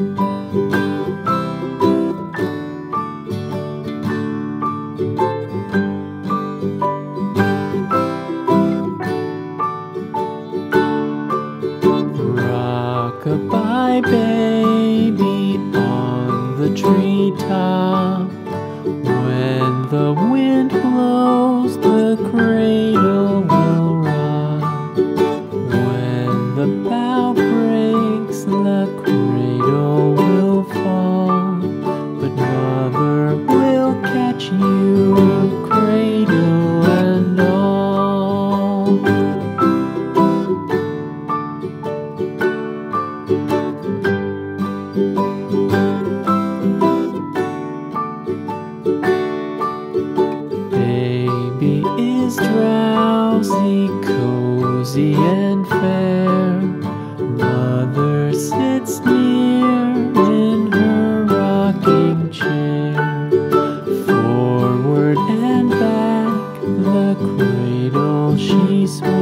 Rock-a-bye baby on the treetop. When the wind blows, the cradle will rock. When the bough breaks, the cradle will fall. But mother will catch you, cradle and all. Baby is drowsy, cozy and fair. Mother sits near in her rocking chair. Forward and back, the cradle she swings.